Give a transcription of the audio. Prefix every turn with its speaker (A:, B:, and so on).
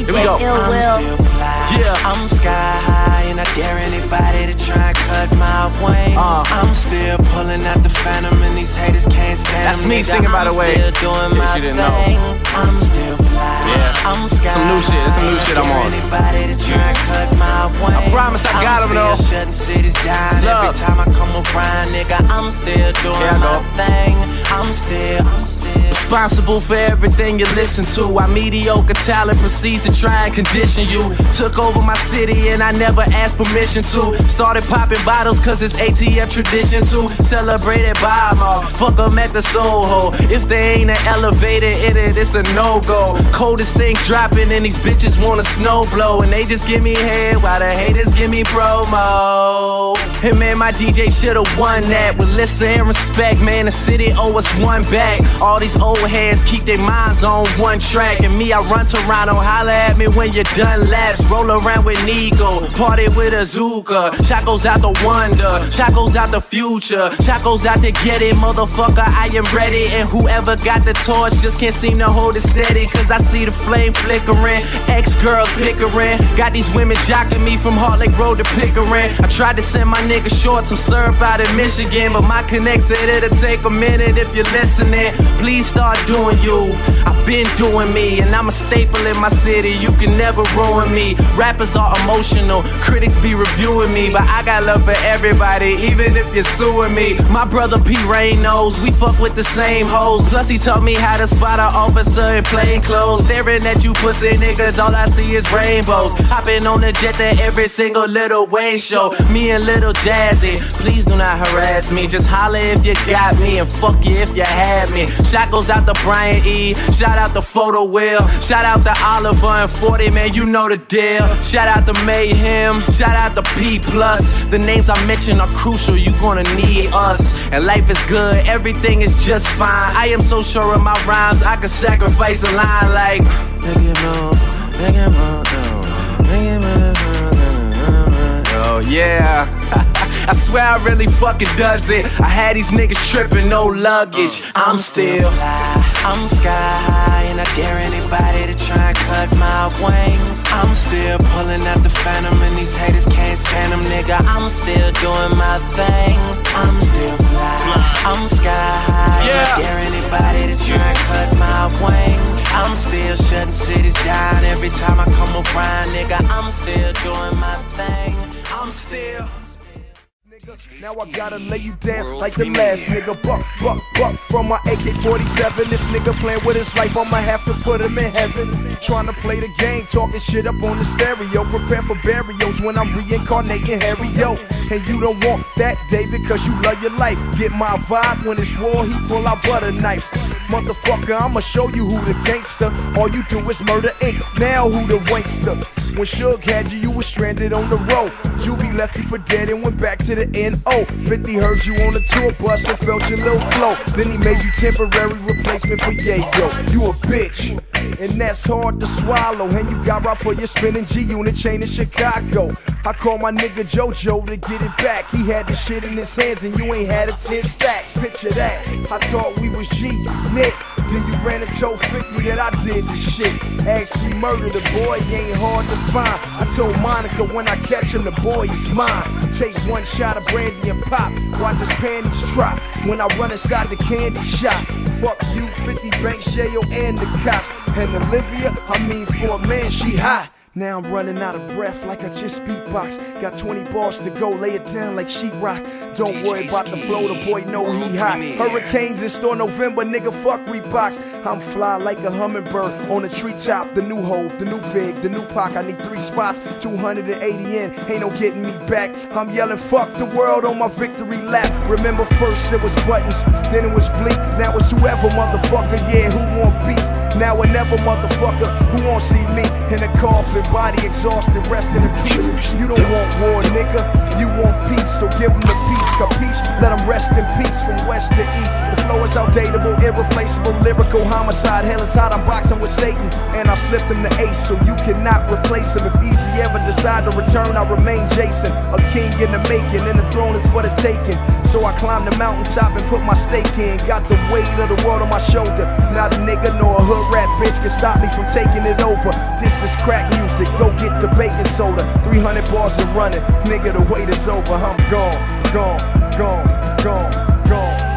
A: Here we go.
B: I'm still fly.
A: Yeah.
B: I'm sky high, and I dare anybody to try and cut my wings. I'm still pulling out the phantom, and these haters can't stand
A: That's
B: them,
A: me
B: nigga.
A: singing, by the way,
B: I'm still doing my
A: you didn't
B: thing. I'm still fly.
A: Yeah.
B: I'm sky
A: Some new shit. There's some new shit I'm on.
B: Anybody to try and cut my wings.
A: I promise I got him, though.
B: I'm still shutting cities down.
A: Love.
B: Every time I come around, nigga, I'm still doing my thing. I'm still
A: responsible for everything you listen to. Our mediocre talent proceeds to try and condition you. Took over my city and I never asked permission to. Started popping bottles cause it's ATF tradition to. Celebrated by them all, fuck them at the Soho. If they ain't an elevator in it, it's a no-go. Coldest thing dropping and these bitches wanna snow blow. And they just give me head while the haters give me promo. And man, my DJ should've won that. With listen and respect, man, the city owe us one back. All these old heads keep their minds on one track. And me, I run Toronto, holla at me when you're done laps. Roll around with Nigo, party with Azuka. Shot goes out the wonder, shot goes out the future. Shot goes out to get it, motherfucker, I am ready. And whoever got the torch just can't seem to hold it steady. Cause I see the flame flickering, ex-girls pickering. Got these women jocking me from Heart Lake Road to Pickering. I tried to send my nigga short some syrup out in Michigan, but my connect said it'll take a minute if you're listening. Please start doing you, I've been doing me. And I'm a staple in my city, you can never ruin me. Rappers are emotional, critics be reviewing me, but I got love for everybody, even if you're suing me. My brother P. Rain knows, we fuck with the same hoes. Plus he taught me how to spot an officer in plain clothes. Staring at you pussy niggas, all I see is rainbows. Hopping on the jet to every single Lil Wayne show. Me and Lil Jazzy, please do not harass me. Just holler if you got me, and fuck you if you had me. Shot goes out to Brian E, shout out to Photo Will, shout out to Oliver and 40, man, you know the deal. Shout out to Mayhem, shout out to P+. The names I mention are crucial, you gonna need us. And life is good, everything is just fine. I am so sure of my rhymes, I could sacrifice a line like oh yeah. I swear I really fucking does it. I had these niggas tripping, no luggage. I'm still
B: fly, I'm sky high, and I dare anybody to try and cut my wings. I'm still pulling out the phantom, and these haters can't stand them, nigga. I'm still doing my thing. I'm still fly, I'm sky high, and I dare anybody to try and cut my wings. I'm still shutting cities down every time I come around, nigga. I'm still doing my thing. I'm still.
C: Now I gotta lay you down like the last nigga. Buck from my AK-47. This nigga playing with his life, I'ma have to put him in heaven. Trying to play the game, talking shit up on the stereo. Prepare for burials when I'm reincarnating Harry, yo. And you don't want that, David, cause you love your life. Get my vibe, when it's war, he pull out butter knives. Motherfucker, I'ma show you who the gangster. All you do is murder Inc. Now who the wankster? When Suge had you, you was stranded on the road. Juvie left you for dead and went back to the N.O. 50 heard you on the tour bus and felt your little flow. Then he made you temporary replacement for Yayo. You a bitch, and that's hard to swallow. And you got robbed for your spinning G-Unit chain in Chicago. I call my nigga JoJo to get it back. He had the shit in his hands and you ain't had a 10 stacks. Picture that, I thought we was G, Nick. Then you ran and told 50 that I did the shit. Actually murdered the boy, he ain't hard to find. I told Monica when I catch him, the boy is mine. Take one shot of brandy and pop, watch his panties drop. When I run inside the candy shop, fuck you, 50 Bank, Shayo, and the cops. And Olivia, I mean for a man, she hot. Now I'm running out of breath like I just beatbox. Got 20 bars to go, lay it down like sheetrock. Don't worry about the flow, the boy know he hot. Hurricanes in store November, nigga, fuck Reeboks. I'm fly like a hummingbird on the treetop. The new Hove, the new Big, the new Pac. I need 3 spots, 280 in, ain't no getting me back. I'm yelling fuck the world on my victory lap. Remember first it was buttons, then it was bleak. Now it's whoever, motherfucker, yeah, who want beef? Now or never, motherfucker, who won't see me in a coffin, body exhausted, resting in peace. You don't want war, nigga, you want peace, so give them the peace, capiche? Let them rest in peace from west to east. The flow is outdatable, irreplaceable, lyrical homicide. Hell is hot, I'm boxing with Satan, and I slipped him the ace, so you cannot replace him. If Easy ever decide to return, I remain Jason, a king in the making, and the throne is for the taking. So I climbed the mountaintop and put my stake in. Got the weight of the world on my shoulder, not a nigga nor a hood hood rap bitch can stop me from taking it over. This is crack music, go get the baking soda. 300 bars and running, nigga, the wait is over. I'm gone, gone, gone, gone, gone.